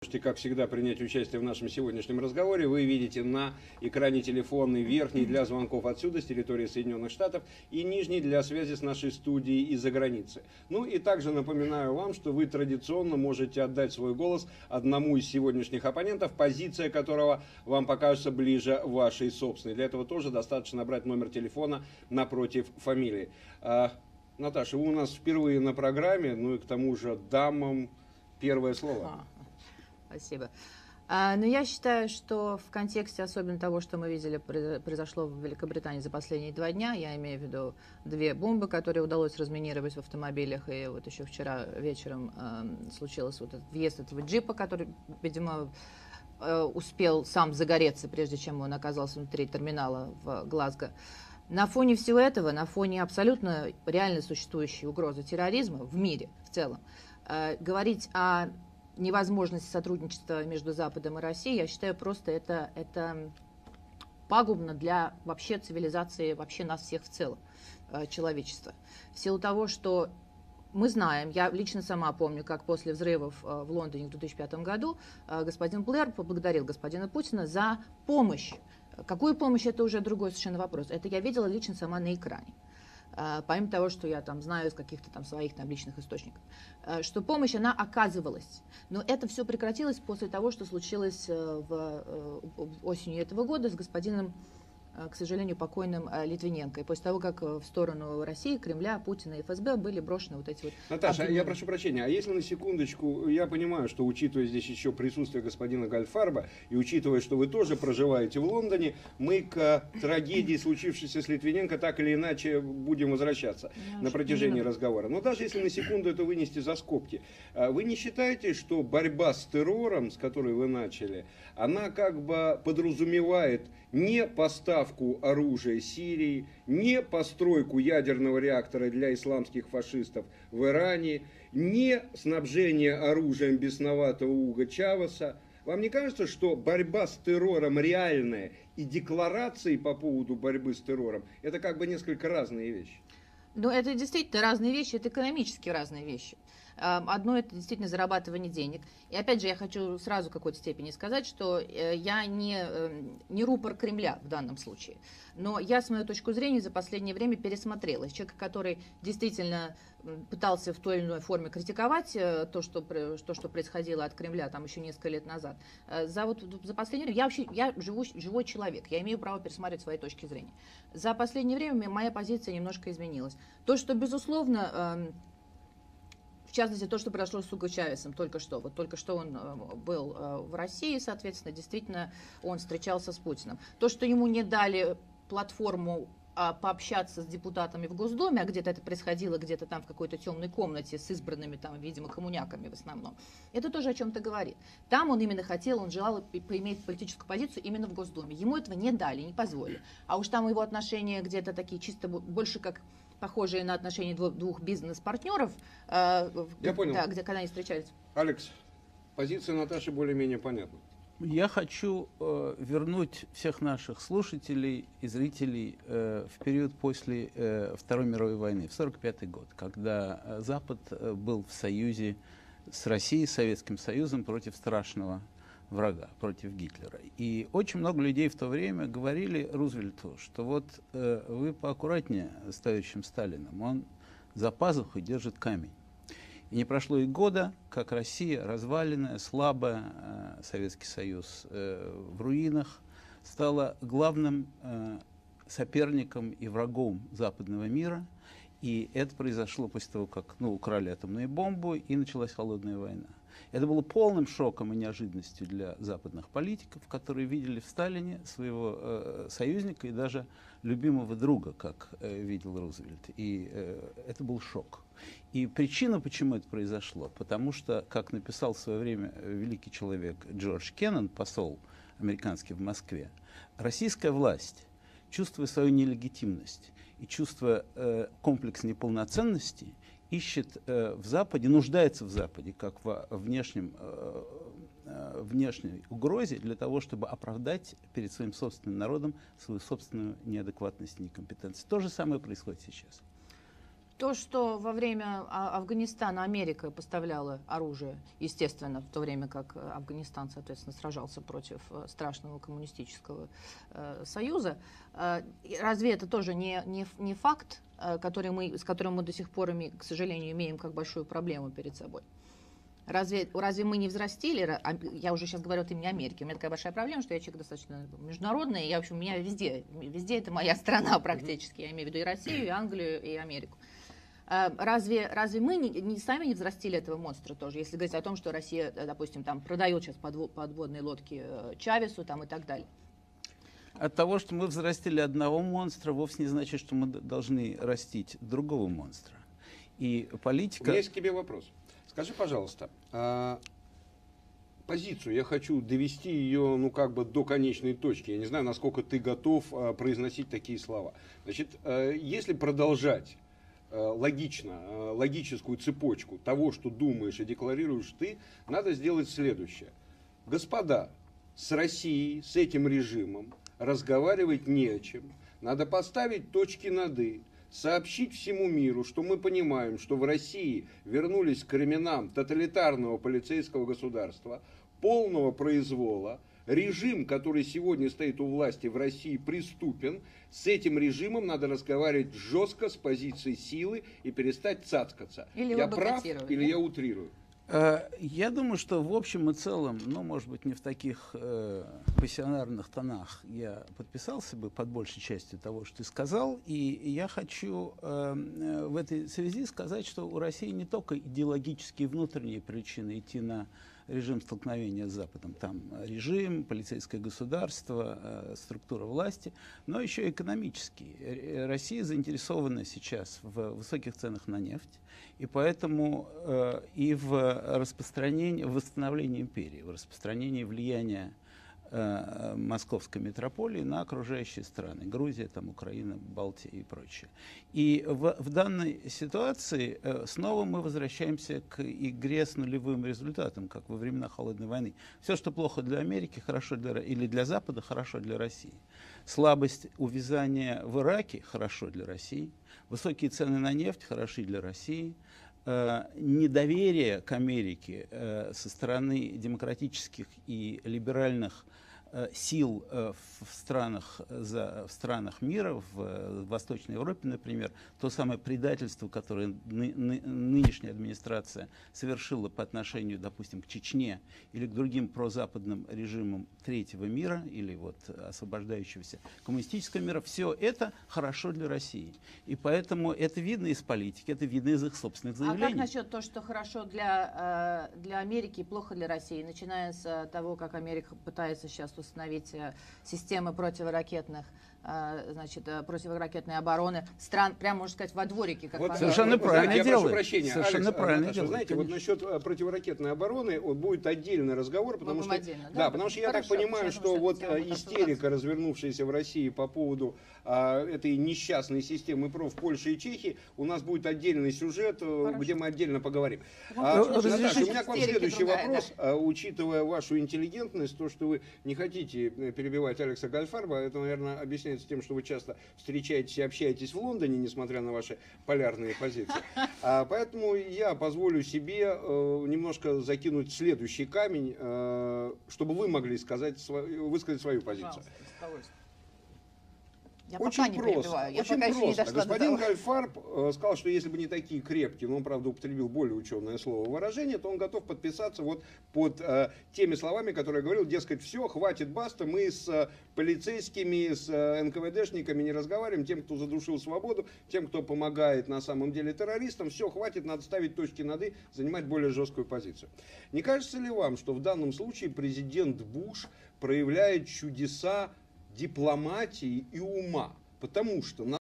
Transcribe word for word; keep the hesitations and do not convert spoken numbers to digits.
Можете, как всегда, принять участие в нашем сегодняшнем разговоре. Вы видите на экране телефонный верхний для звонков отсюда, с территории Соединенных Штатов, и нижний для связи с нашей студией из-за границы. Ну и также напоминаю вам, что вы традиционно можете отдать свой голос одному из сегодняшних оппонентов, позиция которого вам покажется ближе вашей собственной. Для этого тоже достаточно набрать номер телефона напротив фамилии. А, Наташа, вы у нас впервые на программе, ну и к тому же дамам первое слово. Спасибо. А, но я считаю, что в контексте особенно того, что мы видели, произошло в Великобритании за последние два дня, я имею в виду две бомбы, которые удалось разминировать в автомобилях, и вот еще вчера вечером э, случился вот этот въезд этого джипа, который, видимо, э, успел сам загореться, прежде чем он оказался внутри терминала в Глазго. На фоне всего этого, на фоне абсолютно реально существующей угрозы терроризма в мире в целом, э, говорить о невозможности сотрудничества между Западом и Россией, я считаю, просто это, это пагубно для вообще цивилизации, вообще нас всех в целом, человечества. В силу того, что мы знаем, я лично сама помню, как после взрывов в Лондоне в две тысячи пятом году господин Блэр поблагодарил господина Путина за помощь. Какую помощь, это уже другой совершенно вопрос. Это я видела лично сама на экране. Помимо того, что я там знаю из каких-то там своих там личных источников, что помощь, она оказывалась. Но это все прекратилось после того, что случилось в, осенью этого года с господином, к сожалению, покойным Литвиненко. И после того, как в сторону России, Кремля, Путина и эф эс бэ были брошены вот эти вот... Наташа, обвинения. Я прошу прощения, а если на секундочку, я понимаю, что учитывая здесь еще присутствие господина Гольдфарба, и учитывая, что вы тоже проживаете в Лондоне, мы к трагедии, случившейся с Литвиненко, так или иначе будем возвращаться я на протяжении разговора. Но даже если на секунду это вынести за скобки, вы не считаете, что борьба с террором, с которой вы начали, она как бы подразумевает не поставку оружия Сирии, не постройку ядерного реактора для исламских фашистов в Иране, не снабжение оружием бесноватого Уго Чавеса? Вам не кажется, что борьба с террором реальная и декларации по поводу борьбы с террором – это как бы несколько разные вещи? Ну, это действительно разные вещи, это экономически разные вещи. Одно – это действительно зарабатывание денег. И опять же, я хочу сразу в какой-то степени сказать, что я не, не рупор Кремля в данном случае. Но я, с моей точки зрения, за последнее время пересмотрела. Человек, который действительно пытался в той или иной форме критиковать то, что, то, что происходило от Кремля там еще несколько лет назад. За, вот, за последнее время, я вообще я живу, живой человек, я имею право пересматривать свои точки зрения. За последнее время моя позиция немножко изменилась. То, что, безусловно, в частности, то, что произошло с Уго Чавесом только что. Вот только что он был в России, соответственно, действительно, он встречался с Путиным. То, что ему не дали платформу пообщаться с депутатами в Госдуме, а где-то это происходило где-то там в какой-то темной комнате с избранными там, видимо, коммуняками в основном, это тоже о чем-то говорит. Там он именно хотел, он желал поиметь политическую позицию именно в Госдуме. Ему этого не дали, не позволили. А уж там его отношения где-то такие чисто больше как похожие на отношения двух, двух бизнес-партнеров, э, Я понял. Да, где когда они встречались. Алекс, позиция Наташи более-менее понятна. Я хочу э, вернуть всех наших слушателей и зрителей э, в период после э, Второй мировой войны, в сорок пятый год, когда э, Запад э, был в союзе с Россией, Советским Союзом против страшного врага, против Гитлера. И очень много людей в то время говорили Рузвельту, что вот э, вы поаккуратнее с товарищем Сталиным, он за пазухой держит камень. И не прошло и года, как Россия, разваленная, слабая, э, Советский Союз э, в руинах, стала главным э, соперником и врагом западного мира. И это произошло после того, как ну, украли атомную бомбу, и началась холодная война. Это было полным шоком и неожиданностью для западных политиков, которые видели в Сталине своего э, союзника и даже любимого друга, как э, видел Рузвельт. И э, это был шок. И причина, почему это произошло, потому что, как написал в свое время великий человек Джордж Кеннон, посол американский в Москве, российская власть, чувствуя свою нелегитимность и чувствуя э, комплекс неполноценности, ищет э, в Западе, нуждается в Западе, как во внешнем, э, э, внешней угрозе, для того, чтобы оправдать перед своим собственным народом свою собственную неадекватность и некомпетенцию. То же самое происходит сейчас. То, что во время А- Афганистана Америка поставляла оружие, естественно, в то время как э, Афганистан, соответственно, сражался против э, страшного коммунистического э, союза, э, и разве это тоже не, не, ф- не факт, э, который мы, с которым мы до сих пор, име- к сожалению, имеем как большую проблему перед собой? Разве, разве мы не взрастили, ра- а, я уже сейчас говорю от имени Америки, у меня такая большая проблема, что я человек достаточно международный, я, в общем, у меня везде, везде это моя страна практически, я имею в виду и Россию, и Англию, и Америку. А, Разве, разве мы не, не сами не взрастили этого монстра тоже, если говорить о том, что Россия, э, допустим, там продает сейчас подво- подводные лодки э, Чавесу там, и так далее? От того, что мы взрастили одного монстра, вовсе не значит, что мы д- должны растить другого монстра. И У политика... меня есть к тебе вопрос. Скажи, пожалуйста, а, позицию я хочу довести ее, ну, как бы до конечной точки. Я не знаю, насколько ты готов а, произносить такие слова. Значит, а, если продолжать а, логично, а, логическую цепочку того, что думаешь и декларируешь ты, надо сделать следующее. Господа, с Россией, с этим режимом разговаривать не о чем. Надо поставить точки над «и», сообщить всему миру, что мы понимаем, что в России вернулись к временам тоталитарного полицейского государства, полного произвола. Режим, который сегодня стоит у власти в России, преступен. С этим режимом надо разговаривать жестко, с позиции силы и перестать цацкаться. Или я его прав бойкотировать, или да? я утрирую? Э, Я думаю, что в общем и целом, ну, может быть, не в таких э, пассионарных тонах я подписался бы под большей частью того, что ты сказал. И я хочу э, э, в этой связи сказать, что у России не только идеологические внутренние причины идти на режим столкновения с Западом. Там режим, полицейское государство, э, структура власти, но еще и экономические. Р- Россия заинтересована сейчас в высоких ценах на нефть, и поэтому э, и в распространении, в восстановлении империи, в распространении влияния э, московской метрополии на окружающие страны, Грузия, там, Украина, Балтия и прочее. И в, в данной ситуации э, снова мы возвращаемся к игре с нулевым результатом, как во времена Холодной войны. Все, что плохо для Америки, хорошо для, Ро- или для Запада, хорошо для России. Слабость увязания в Ираке хорошо для России. Высокие цены на нефть хороши для России. Э, недоверие к Америке э, со стороны демократических и либеральных э, сил э, в, в странах, за, в странах мира, в, э, в Восточной Европе, например, то самое предательство, которое ны, ны, нынешняя администрация совершила по отношению, допустим, к Чечне или к другим прозападным режимам третьего мира или вот освобождающегося коммунистического мира, все это хорошо для России. И поэтому это видно из политики, это видно из их собственных А заявлений. как насчет того, что хорошо для, э, для Америки и плохо для России, начиная с э, того, как Америка пытается сейчас установить э, системы противоракетных, э, значит, э, противоракетной обороны стран, прямо можно сказать, во дворике, как Вот, в Совершенно Америке. вы правильно знаете, я прошу делает. прощения, Совершенно Алекс, правильно Наташа, делает, знаете, вот конечно. насчет а, противоракетной обороны вот, будет отдельный разговор, потому будем что, отдельно, да? да, потому что я Хорошо, так понимаю, потому что что вот эта тема а, будет истерика, развернувшаяся в России по поводу а, этой несчастной системы ПРО в Польше и Чехии, у нас будет отдельный сюжет, э, Хорошо. где мы отдельно поговорим. Ну, А, ну, Наташа, разрешите. у меня к вам Истерики следующий другая, вопрос. А, учитывая вашу интеллигентность, то, что вы не хотите э, перебивать Алекса Гальфарба, это, наверное, объясняется тем, что вы часто встречаетесь и общаетесь в Лондоне, несмотря на ваши полярные позиции. А, поэтому я позволю себе э, немножко закинуть следующий камень, э, чтобы вы могли сказать, сва- высказать свою позицию. Пожалуйста, с удовольствием. Я Очень пока не просто, перебиваю, я очень пока еще не просто. дошла до Господин того. Гальфарб э, сказал, что если бы не такие крепкие, но он, правда, употребил более ученое слово выражение, то он готов подписаться вот под э, теми словами, которые я говорил, дескать, все, хватит, баста, мы с э, полицейскими, с э, эн ка вэ дэшниками не разговариваем, тем, кто задушил свободу, тем, кто помогает на самом деле террористам, все, хватит, надо ставить точки над «и», занимать более жесткую позицию. Не кажется ли вам, что в данном случае президент Буш проявляет чудеса дипломатии и ума? Потому что